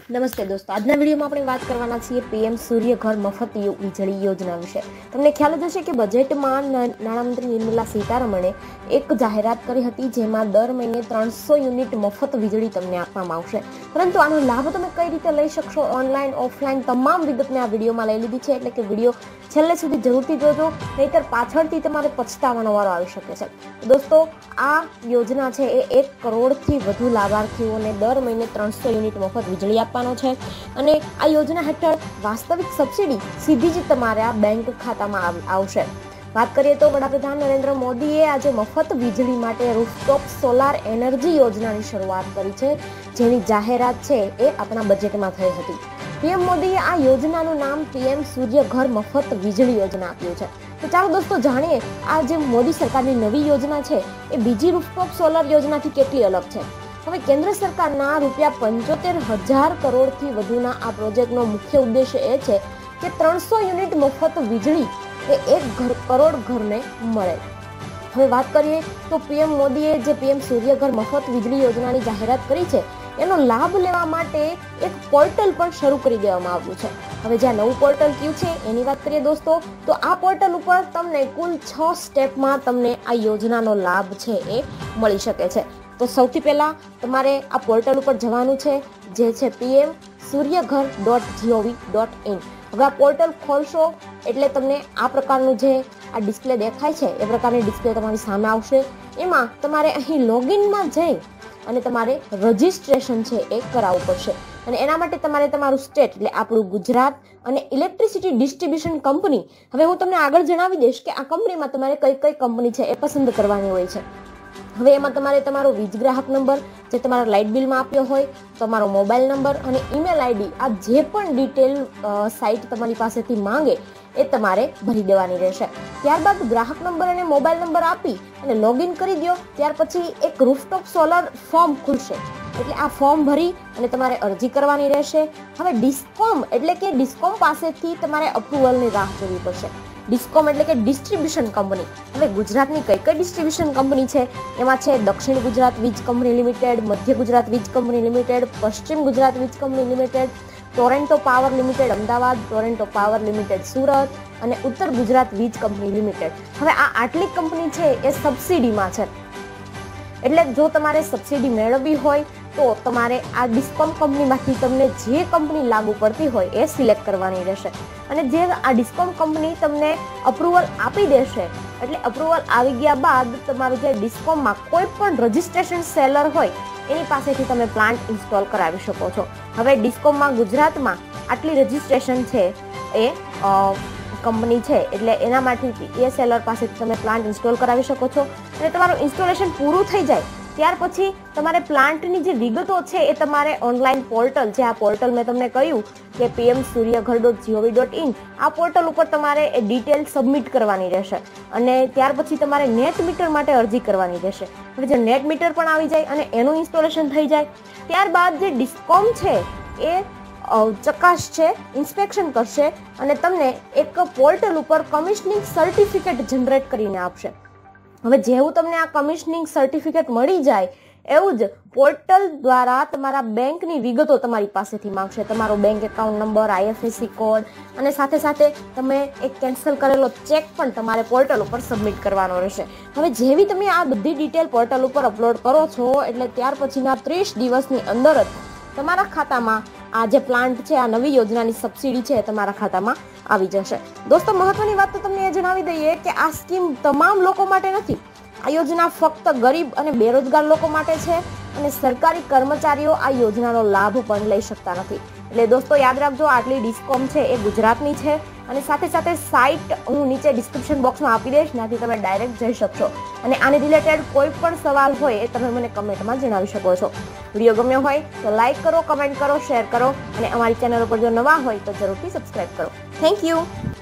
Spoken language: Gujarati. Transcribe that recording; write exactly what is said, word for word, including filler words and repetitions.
નમસ્તે દોસ્તો, આજના વિડીયોમાં આપણે વાત કરવાના છીએ પીએમ સૂર્ય ઘર મફત વીજળી યોજના વિશે. તમને ખ્યાલ જ હશે કે બજેટમાં નાણામંત્રી નિર્મલા સીતારમણે એક જાહેરાત કરી હતી, જેમાં દર મહિને ત્રણસો યુનિટ મફત વીજળી તમને આપવામાં આવશે. પરંતુ આનો લાભ તમે કઈ રીતે લઈ શકશો, ઓનલાઈન ઓફલાઈન તમામ વિગત મેં આ વિડીયોમાં લઈ લીધી છે, એટલે કે વિડીયો છેલ્લે સુધી જરૂરથી જોજો, નહીતર પાછળથી તમારે પછતાવાનો વારો આવી શકે છે. દોસ્તો, આ યોજના છે એ એક કરોડથી વધુ લાભાર્થીઓને દર મહિને ત્રણસો યુનિટ મફત વીજળી આપવાનો છે. અને આ યોજના હેઠળ વાસ્તવિક સબસિડી સીધી જ તમારા બેંક ખાતામાં આવશે. વાત કરીએ તો વડાપ્રધાન નરેન્દ્ર મોદીએ આજે મફત વીજળી માટે રૂફટોપ સોલાર એનર્જી યોજનાની શરૂઆત કરી છે, જેની જાહેરાત છે એ આપણા બજેટમાં થઈ હતી. પીએમ મોદીએ આ યોજનાનું નામ પીએમ સૂર્ય ઘર મફત વીજળી યોજના આપ્યું છે. તો ચાલો દોસ્તો જાણીએ આ જે મોદી સરકારની નવી યોજના છે એ બીજી રૂફટોપ સોલાર યોજનાથી કેટલી અલગ છે. હવે કેન્દ્ર સરકારના રૂપિયા પંચોતેર હજાર કરોડથી વધુના આ પ્રોજેક્ટનો મુખ્ય ઉદ્દેશ્ય એ છે કે ત્રણસો યુનિટ મફત વીજળી એ એક ઘર કરોડ ઘરને મળે. હવે વાત કરીએ તો પીએમ મોદીએ જે પીએમ સૂર્ય ઘર મફત વીજળી યોજનાની જાહેરાત કરી છે, એનો લાભ લેવા માટે એક પોર્ટલ પણ શરૂ કરી દેવામાં આવ્યું છે. હવે જે આ નવું પોર્ટલ કયું છે એની વાત કરીએ દોસ્તો, તો આ પોર્ટલ ઉપર તમને કુલ છ સ્ટેપમાં તમને આ યોજનાનો લાભ છે એ મળી શકે છે. તો સૌથી પહેલા તમારે આ પોર્ટલ ઉપર જવાનું છે, જે છે PM Suryaghar dot G O V dot in. હવે આ પોર્ટલ ખોલશો એટલે તમને આ પ્રકારનું જે આ ડિસ્પ્લે દેખાય છે એ પ્રકારની ડિસ્પ્લે તમારી સામે આવશે. એમાં તમારે અહીં લોગિનમાં જઈ અને તમારે રજિસ્ટ્રેશન છે એ કરાવવું પડશે. અને એના માટે તમારે તમારું સ્ટેટ એટલે આપણું ગુજરાત અને ઇલેક્ટ્રિસિટી ડિસ્ટ્રીબ્યુશન કંપની, હવે હું તમને આગળ જણાવી દઈશ કે આ કંપનીમાં તમારે કઈ કઈ કંપની છે એ પસંદ કરવાની હોય છે. હવે એમાં તમારે તમારો વીજ ગ્રાહક નંબર જે તમારા લાઇટ બિલમાં આપ્યો હોય, તમારો મોબાઈલ નંબર અને ઈમેલ આઈડી, આ જે પણ ડિટેલ સાઇટ તમારી પાસેથી માંગે એ તમારે ભરી દેવાની રહેશે. ત્યારબાદ ગ્રાહક નંબર અને મોબાઈલ નંબર આપી અને લોગિન કરી દો. ત્યાર પછી એક રૂફટોપ સોલર ફોર્મ ખુલશે, એટલે આ ફોર્મ ભરી અને તમારે અરજી કરવાની રહેશે. હવે ડિસ્કોમ એટલે કે ડિસ્કોમ પાસેથી તમારે અપ્રુવલની રાહ જોવી પડશે. ડિસ્કોમ એટલે કે ડિસ્ટ્રીબ્યુશન કંપની. હવે ગુજરાતની કઈ કઈ ડિસ્ટ્રીબ્યુશન કંપની છે એમાં છે દક્ષિણ ગુજરાત વીજ કંપની લિમિટેડ, મધ્ય ગુજરાત વીજ કંપની લિમિટેડ, પશ્ચિમ ગુજરાત વીજ company limited, Torrent power limited Ahmedabad, Torrent power limited Surat અને ઉત્તર ગુજરાત વીજ કંપની લિમિટેડ. હવે આ આટલી કંપની છે એ સબસિડીમાં છે, એટલે જો તમારે સબસિડી મેળવવી હોય તો તમારે આ ડિસ્કોમ કંપનીમાંથી તમને જે કંપની લાગુ પડતી હોય એ સિલેક્ટ કરવાની રહેશે. અને જે આ ડિસ્કોમ કંપની તમને અપ્રુવલ આપી દેશે, એટલે અપ્રુવલ આવી ગયા બાદ તમારું જે ડિસ્કોમમાં કોઈ પણ રજિસ્ટ્રેશન સેલર હોય એની પાસેથી તમે પ્લાન્ટ ઇન્સ્ટોલ કરાવી શકો છો. હવે ડિસ્કોમમાં ગુજરાતમાં આટલી રજિસ્ટ્રેશન છે એ કંપની છે, એટલે એના માટેથી એ સેલર પાસેથી તમે પ્લાન્ટ ઇન્સ્ટોલ કરાવી શકો છો. અને તમારું ઇન્સ્ટોલેશન પૂરું થઈ જાય ત્યાર પછી તમારે પ્લાન્ટની જે વિગતો છે એ તમારે ઓનલાઈન પોર્ટલ, જે આ પોર્ટલ મેં તમને કહ્યું કે PM Suryaghar dot G O V dot in, આ પોર્ટલ ઉપર તમારે એ ડિટેલ સબમિટ કરવાની રહેશે. અને ત્યાર પછી તમારે નેટ મીટર માટે અરજી કરવાની રહેશે. હવે જે નેટ મીટર પણ આવી જાય અને એનું ઇન્સ્ટોલેશન થઈ જાય ત્યારબાદ જે ડિસ્કોમ છે એ ચકાસ છે, ઇન્સ્પેક્શન કરશે અને તમને એક પોર્ટલ ઉપર કમિશનિંગ સર્ટિફિકેટ જનરેટ કરીને આપશે. હવે જેવું તમને આ કમિશનિંગ સર્ટિફિકેટ મળી જાય એવું જ પોર્ટલ દ્વારા તમારા બેંકની વિગતો તમારી પાસેથી માંગશે, તમારો bank account number, IFSC code અને સાથે સાથે તમે એક કેન્સલ કરેલો ચેક પણ તમારે પોર્ટલ ઉપર સબમિટ કરવાનો રહેશે. હવે જેવી તમે આ બધી ડિટેલ પોર્ટલ ઉપર અપલોડ કરો છો એટલે ત્યાર પછીના ત્રીસ દિવસની અંદર જ તમારા ખાતામાં આ જે પ્લાન્ટ છે, આ નવી યોજનાની સબસિડી છે તમારા ખાતામાં આવી જશે. દોસ્તો, મહત્વની વાત તો તમને એ જણાવી દઈએ કે આ સ્કીમ તમામ લોકો માટે નથી. આ યોજના ફક્ત ગરીબ અને બેરોજગાર લોકો માટે છે અને સરકારી કર્મચારીઓ આ યોજનાનો લાભ પણ લઈ શકતા નથી. એટલે દોસ્તો યાદ રાખજો, આટલી ડિસ્કોમ છે એ ગુજરાતની છે અને સાથે સાથે સાઇટ હું નીચે ડિસ્ક્રિપ્શન બોક્સમાં આપી દઈશ, ત્યાંથી તમે ડાયરેક્ટ જઈ શકશો. અને આની રિલેટેડ કોઈ પણ સવાલ હોય એ તમે મને કમેન્ટમાં જણાવી શકો છો. વિડીયો ગમ્યો હોય તો લાઈક કરો, કમેન્ટ કરો, શેર કરો અને અમારી ચેનલ ઉપર જો નવા હોય તો જરૂરથી સબસ્ક્રાઇબ કરો. Thank you.